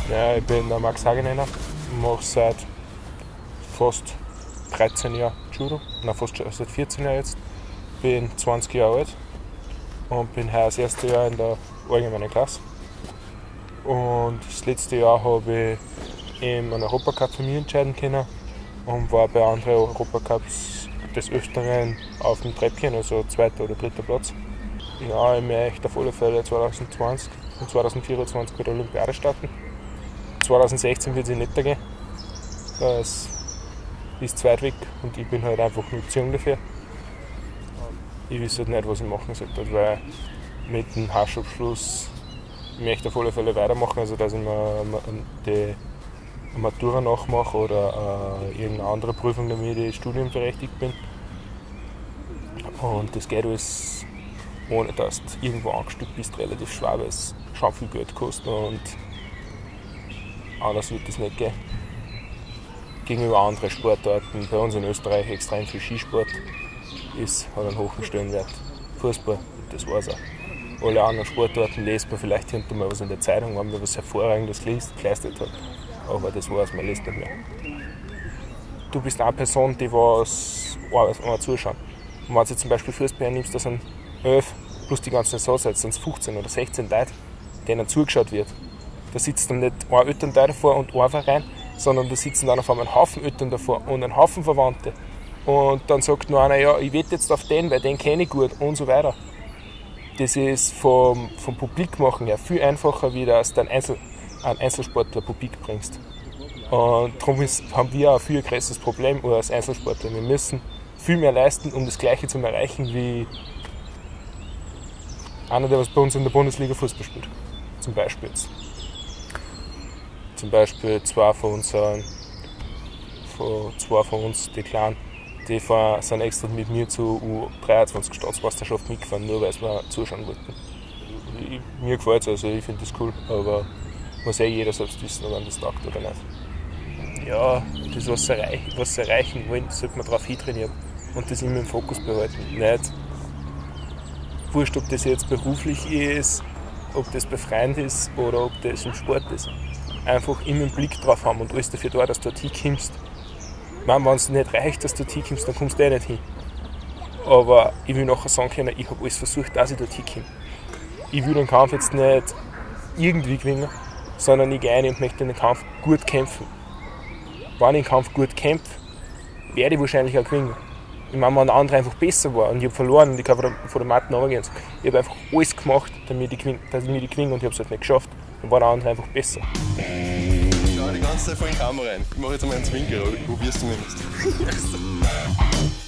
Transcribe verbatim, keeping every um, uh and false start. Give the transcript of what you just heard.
Ja, ich bin der Max Hageneiner, mache seit fast dreizehn Jahren Judo, nein, fast schon seit vierzehn Jahren jetzt. Bin zwanzig Jahre alt und bin heuer das erste Jahr in der allgemeinen Klasse. Und das letzte Jahr habe ich eben einen Europacup für mich entscheiden können und war bei anderen Europacups des Öfteren auf dem Treppchen, also zweiter oder dritter Platz. Ja, ich möchte auf alle Fälle zwanzig zwanzig und zwanzig vierundzwanzig bei der Olympiade starten. zwanzig sechzehn wird es nicht gehen. Das ist zu weit weg und ich bin halt einfach nicht zu jung dafür. Ich weiß halt nicht, was ich machen sollte, weil mit dem Haschabschluss ich möchte auf alle Fälle weitermachen, also dass ich mir die Matura nachmache oder äh, irgendeine andere Prüfung, damit ich studienberechtigt bin. Und das geht alles, ohne dass du irgendwo angestückt bist, relativ schwer, weil es schon viel Geld kostet und anders wird das nicht gehen. Gegenüber anderen Sportarten, bei uns in Österreich extrem viel Skisport, ist, hat einen hohen Stellenwert. Fußball, das war's auch. Alle anderen Sportarten liest man vielleicht hinter mal was in der Zeitung, wenn man was Hervorragendes geleistet hat. Aber das war's, man liest nicht mehr. Du bist eine Person, die was einmal zuschauen. Und wenn du zum Beispiel Fußball nimmst, da sind elf plus die ganzen Saisonzeit, sind es fünfzehn oder sechzehn Leute, denen zugeschaut wird. Da sitzt dann nicht ein Elternteil davor und ein Verein, sondern da sitzen dann auf einmal ein Haufen Eltern davor und ein Haufen Verwandte. Und dann sagt nur einer, ja, ich wette jetzt auf den, weil den kenne ich gut und so weiter. Das ist vom, vom Publikmachen her viel einfacher, wie dass du einen, Einzel, einen Einzelsportler Publik bringst. Und darum ist, haben wir auch ein viel größeres Problem als Einzelsportler. Wir müssen viel mehr leisten, um das Gleiche zu erreichen, wie einer, der was bei uns in der Bundesliga Fußball spielt. Zum Beispiel jetzt. Zum Beispiel zwei von uns, sind, von, zwei von uns die Kleinen, die fahren, sind extra mit mir zur U dreiundzwanzig Staatsmeisterschaft mitgefahren, nur weil sie mir zuschauen wollten. Ich, mir gefällt es, also ich finde das cool, aber muss eh jeder selbst wissen, ob man das taugt oder nicht. Ja, das, was sie, erreich, was sie erreichen wollen, sollte man darauf hintrainieren und das immer im Fokus behalten. Nicht wurscht, ob das jetzt beruflich ist, ob das bei Freunden ist oder ob das im Sport ist. Einfach immer einen Blick drauf haben und alles dafür da, dass du dorthin kommst. Wenn es nicht reicht, dass du dorthin kommst, dann kommst du eh nicht hin. Aber ich will nachher sagen können, ich habe alles versucht, dass ich dorthin komme. Ich will den Kampf jetzt nicht irgendwie gewinnen, sondern ich gehe rein und möchte den Kampf gut kämpfen. Wenn ich den Kampf gut kämpfe, werde ich wahrscheinlich auch gewinnen. Ich meine, wenn der andere einfach besser war und ich habe verloren und ich kann von der Matte runtergehen. Ich habe einfach alles gemacht, damit ich gewinne, dass ich mir die gewinne und ich habe es halt nicht geschafft. Dann war der andere einfach besser. Schau die ganze Zeit vor die Kamera rein. Ich mache jetzt einmal einen Zwinker, oder? Ich probier's zumindest.